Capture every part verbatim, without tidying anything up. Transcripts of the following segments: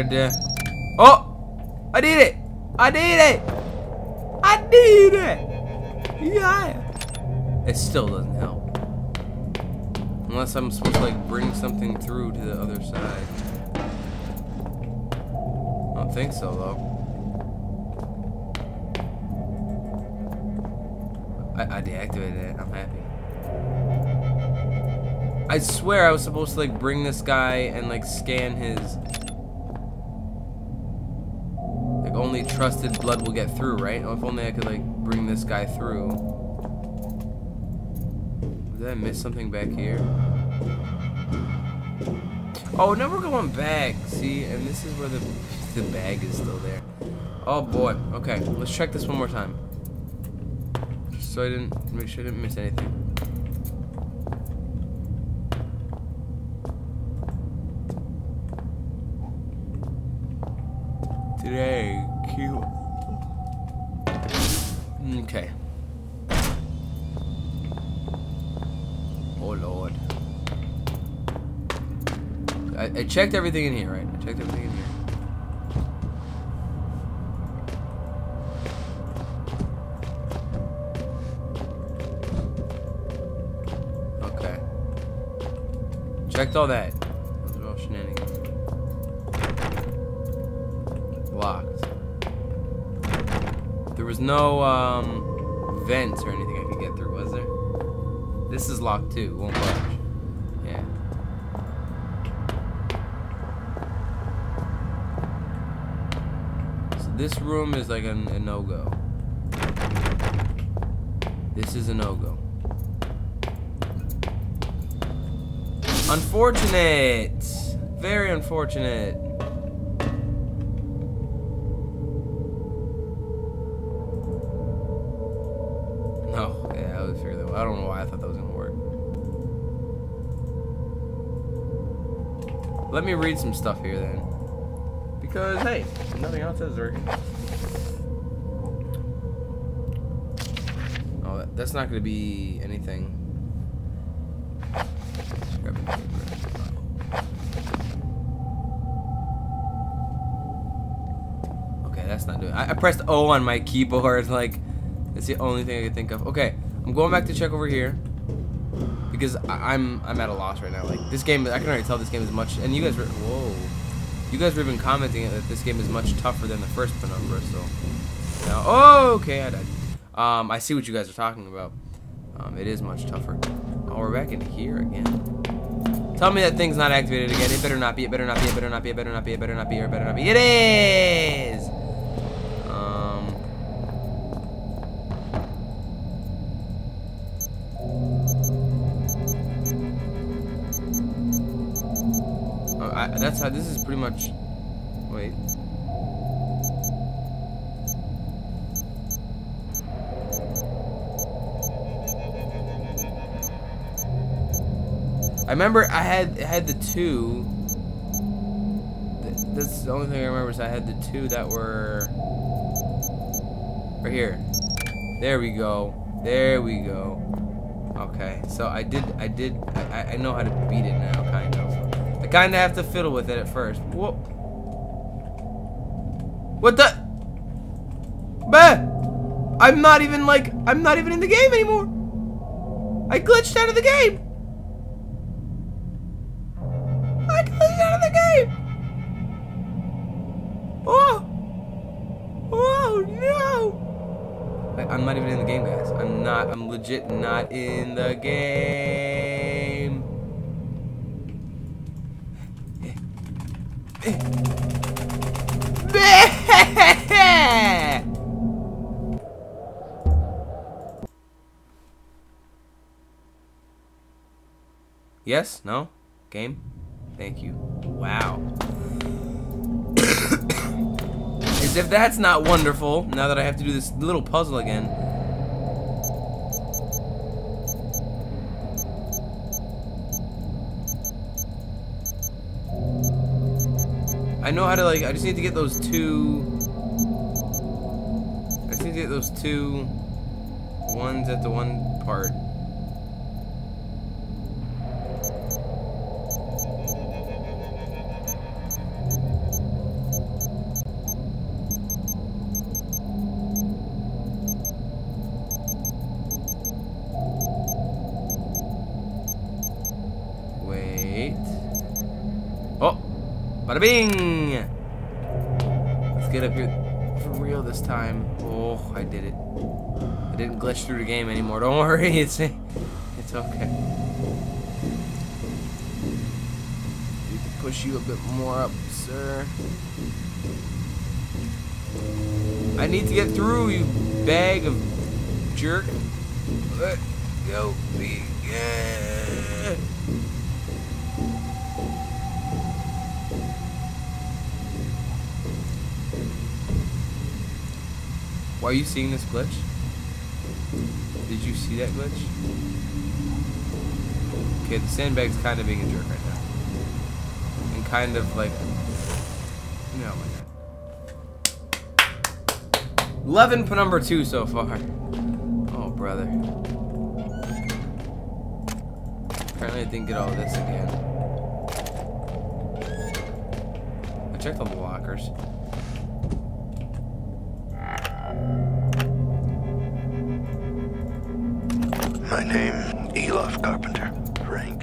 did. Oh! I did it! I did it! I did it! Yeah! It still doesn't help. Unless I'm supposed to like bring something through to the other side. I don't think so though. I, I deactivated it. I'm happy. I swear I was supposed to like bring this guy and like scan his. Like only trusted blood will get through, right? Oh, if only I could like bring this guy through. Did I miss something back here? Oh, now we're going back. See, and this is where the the bag is still there. Oh boy. Okay, let's check this one more time. Just so I didn't make sure I didn't miss anything. Today, cute. Okay. Oh Lord. I, I checked everything in here, right? I checked everything in here. Okay. Checked all that. Those are all shenanigans. Locked. There was no um, vents or anything I could get through, was there? This is locked too. Won't budge. Yeah. So this room is like a, a no-go. This is a no-go. Unfortunate. Very unfortunate. No, yeah, I was figuring that. I don't know why I thought that was gonna work. Let me read some stuff here then, because hey, nothing else is working. Oh, that, that's not gonna be anything. Grab a paper. Okay, that's not doing. I, I pressed O on my keyboard, like. That's the only thing I could think of. Okay, I'm going back to check over here because I, I'm I'm at a loss right now. Like this game, I can already tell this game is much. And you guys were whoa, you guys were even commenting that this game is much tougher than the first Penumbra. So, now, oh, okay, I died. Um, I see what you guys are talking about. Um, it is much tougher. Oh, we're back in here again. Tell me that thing's not activated again. It better not be. It better not be. It better not be. It better not be. It better not be. It better not be. It is. I, that's how this is pretty much. Wait. I remember I had I had the two. That's the only thing I remember is I had the two that were right here. There we go. There we go. Okay, so I did I did I, I know how to beat it now, kind of. I kind of have to fiddle with it at first. Whoa. What the? Bah! I'm not even like, I'm not even in the game anymore. I glitched out of the game. I glitched out of the game. Oh. Oh no. I, I'm not even in the game, guys. I'm not, I'm legit not in the game. Yes? No? Game? Thank you. Wow. As if that's not wonderful, now that I have to do this little puzzle again. I know how to, like, I just need to get those two. I just need to get those two ones at the one part. Bada bing! Let's get up here for real this time. Oh, I did it. I didn't glitch through the game anymore. Don't worry, it's it's okay. Need to push you a bit more up, sir. I need to get through, you bag of jerk. Let go be. Yeah. Why are you seeing this glitch? Did you see that glitch? Okay, the sandbag's kind of being a jerk right now. And kind of like... No, my God. eleven Penumbra two so far. Oh, brother. Apparently I didn't get all this again. I checked all the lockers. My name, Elof Carpenter. Frank.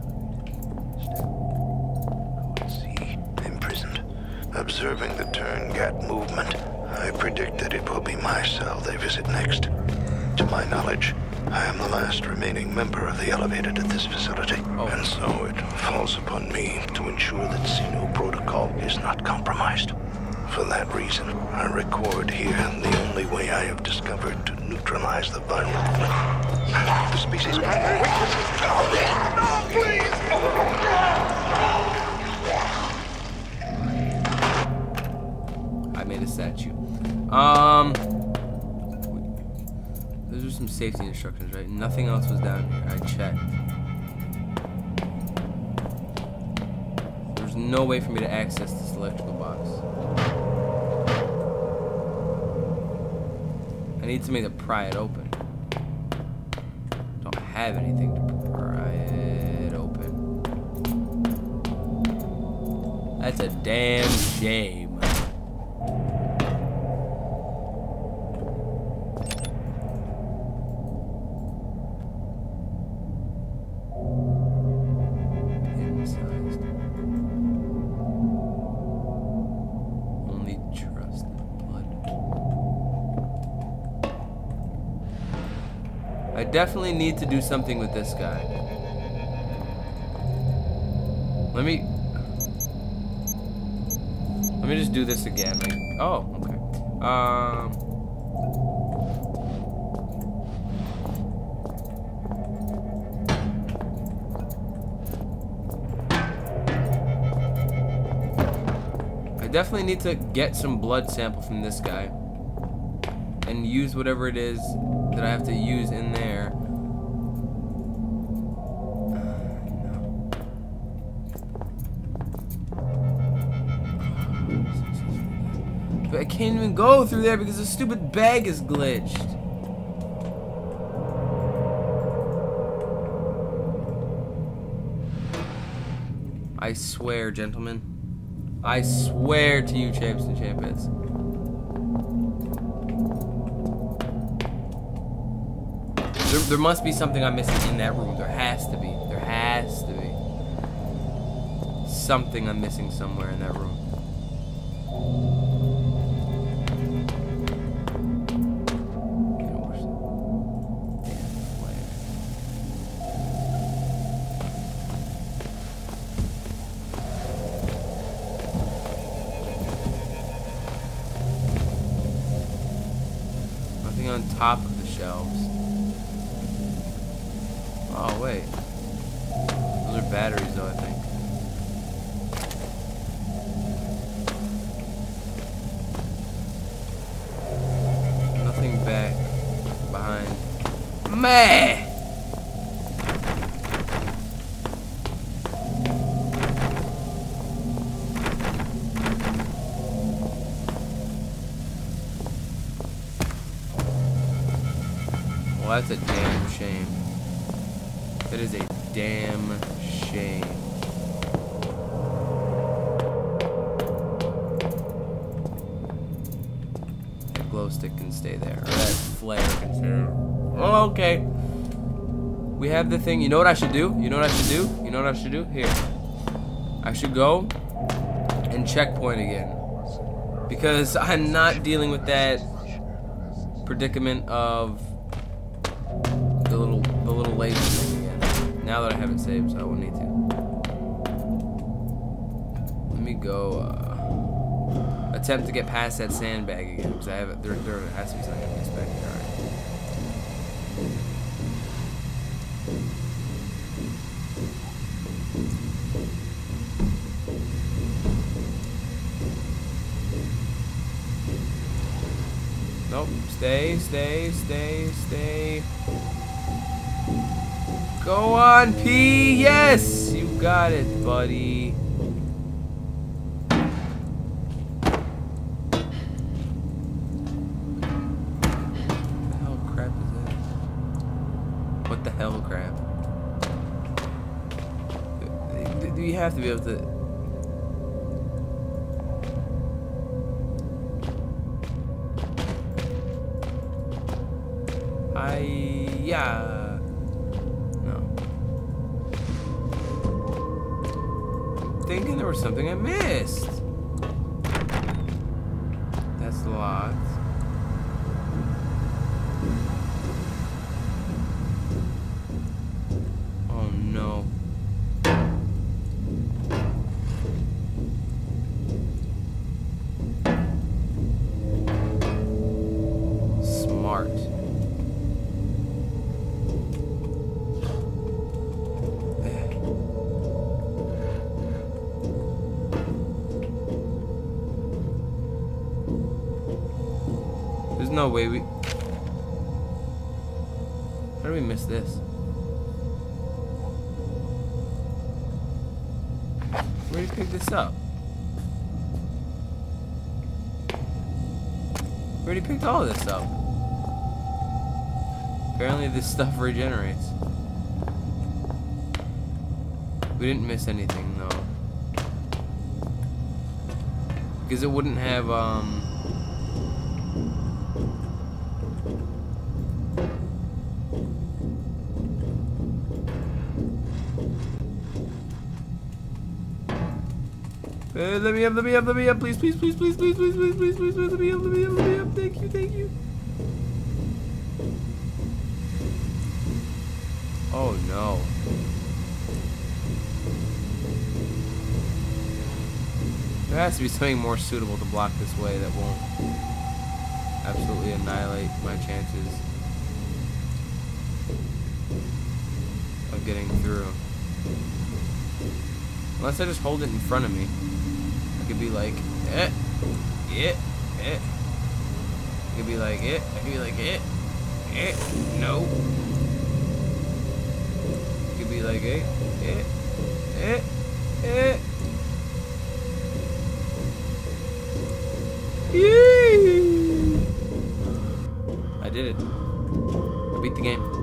See, imprisoned. Observing the turn-gat movement, I predict that it will be my cell they visit next. To my knowledge, I am the last remaining member of the Elevated at this facility, oh. and so it falls upon me to ensure that Xeno protocol is not compromised. For that reason, I record here the only way I have discovered to neutralize the violent. The species' primary weakness is power. No, please! I made a statue. Um, those are some safety instructions, right? Nothing else was down here. I checked. There's no way for me to access this electrical box. I need something to pry it open. Don't have anything to pry it open. That's a damn shame. Pin-sized. Only trust blood. I definitely need to do something with this guy. Let me... Let me just do this again. Like, oh, okay. Um... I definitely need to get some blood sample from this guy. And use whatever it is that I have to use in there. But I can't even go through there because the stupid bag is glitched. I swear, gentlemen. I swear to you, champs and champions. There, there must be something I'm missing in that room. There has to be. There has to be. Something I'm missing somewhere in that room. Nothing on top of the shelves. Oh, wait. Those are batteries, though, I think. Nothing back behind. Meh! Well, that's a damn shame. That is a damn shame. That glow stick can stay there. Or that flare can stay there. Oh, okay. We have the thing. You know what I should do? You know what I should do? You know what I should do? Here. I should go and checkpoint again. Because I'm not dealing with that predicament of the little the little laser thing again. Now that I haven't saved, so I won't need to. Let me go uh, attempt to get past that sandbag again, because I have it. There, there has to be something I can expect. All right. Nope. Stay, stay, stay, stay. Go on, P. Yes, you got it, buddy. What the hell crap is that? What the hell crap? Do, do you have to be able to? I yeah no. I'm thinking there was something I missed. That's locked. Oh no. Smart. There's no way we... How did we miss this? Where did you pick this up? We already picked all of this up. Apparently this stuff regenerates. We didn't miss anything though. Because it wouldn't have, um... Uh, let me up, let me up, let me up, please, please, please, please, please, please, please, please, please, please, let me up, let me up, let me up, thank you, thank you. Oh no. There has to be something more suitable to block this way that won't absolutely annihilate my chances of getting through. Unless I just hold it in front of me. I could be like, eh, eh, eh. I could be like, eh, I could be like, eh, eh, no. I could be like, eh, eh, eh, eh. Yee! I did it. I beat the game.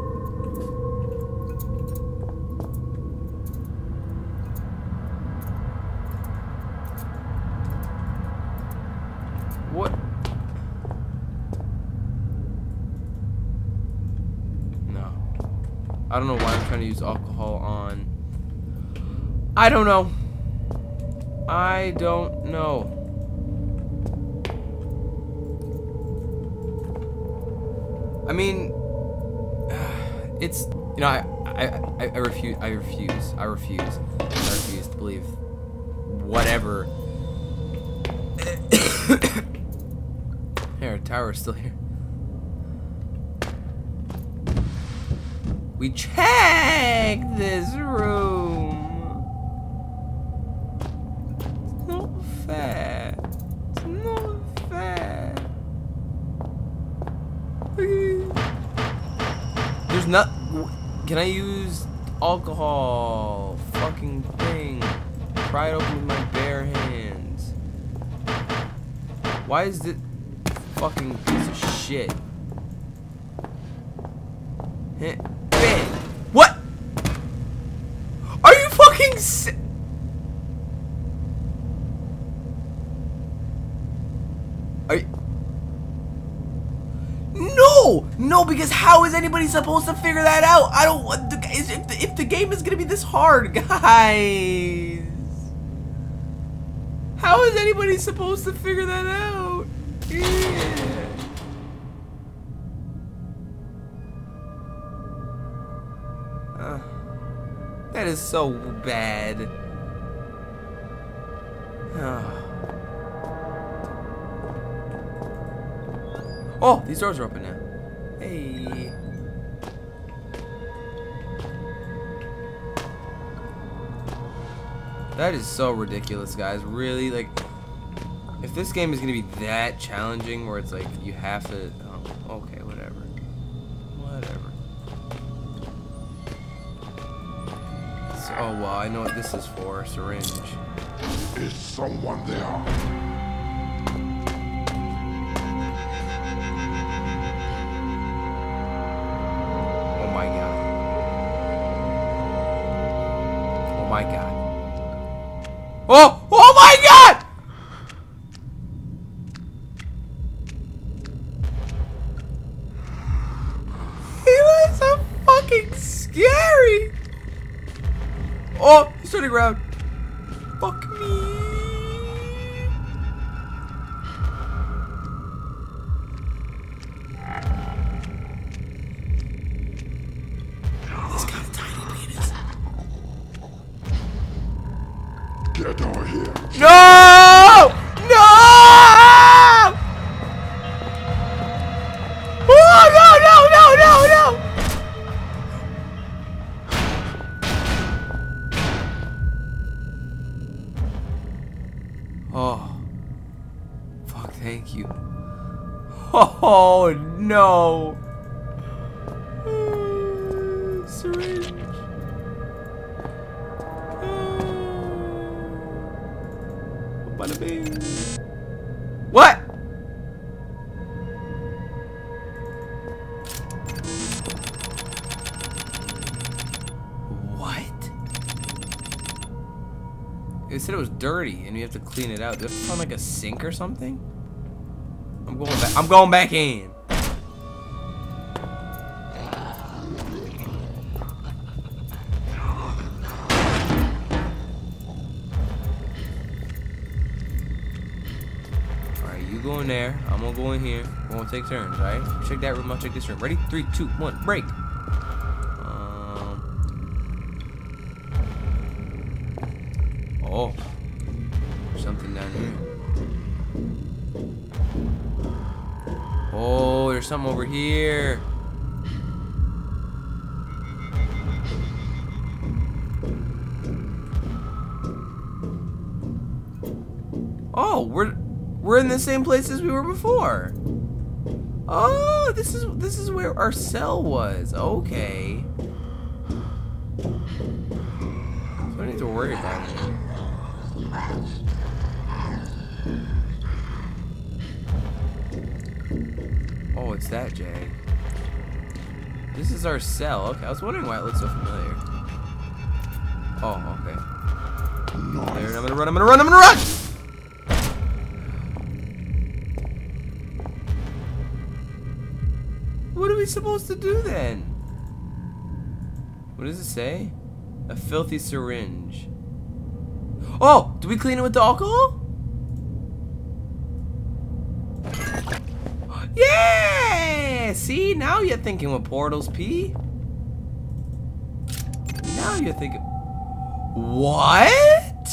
What? No. I don't know why I'm trying to use alcohol on. I don't know. I don't know. I mean, it's, you know, I, I, I, I refuse, I refuse, I refuse, I refuse to believe whatever. Here, tower's still here. We checked this room. It's not fair. It's not fair. There's not. Can I use alcohol? Fucking thing. Pry it open with my bare hands. Why is it fucking piece of shit? Heh. Bang. What? Are you fucking si- Are you? No! No, because how is anybody supposed to figure that out? I don't want the, if the, if the game is gonna be this hard, guys. How is anybody supposed to figure that out? Yeah. Uh, that is so bad. Oh. Oh, these doors are open now. Hey. That is so ridiculous, guys. Really, like, if this game is gonna be that challenging, where it's like you have to. Oh, okay, whatever. Whatever. So, oh well, I know what this is for. A syringe. Is someone there? Oh my god. Oh my god. Oh! Oh my god! He was so fucking scary! Oh! He's turning around. Fuck me. He's got a tiny penis. Get over here. No! No! Oh, no, no, no, no, no! Oh. Fuck, thank you. Oh, no. Uh, syringe. Bada bing. What? What? It said it was dirty and you have to clean it out. Does it sound like a sink or something? I'm going back. I'm going back in. You go in there, I'm gonna go in here. We're gonna take turns, alright? Check that room, I'll check this room. Ready? Three, two, one, break! Um. Oh. There's something down here. Oh, there's something over here. Oh, we're We're in the same place as we were before. Oh, this is this is where our cell was. Okay. So I don't need to worry about it. Oh, it's that Jag. This is our cell. Okay, I was wondering why it looked so familiar. Oh, okay. There, I'm gonna run. I'm gonna run. I'm gonna run. What are we supposed to do then? What does it say? A filthy syringe. Oh, do we clean it with the alcohol? Yeah! See, now you're thinking with portals, P. Now you're thinking. What?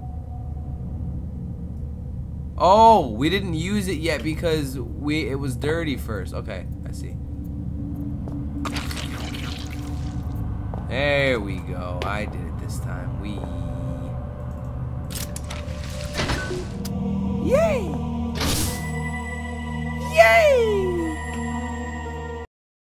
Oh, we didn't use it yet because we it was dirty first. Okay, I see. There we go. I did it this time. We. Yay! Yay!